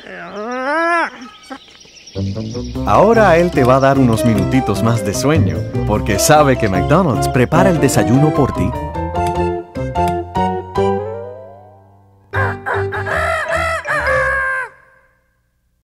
Ahora él te va a dar unos minutitos más de sueño, porque sabe que McDonald's prepara el desayuno por ti.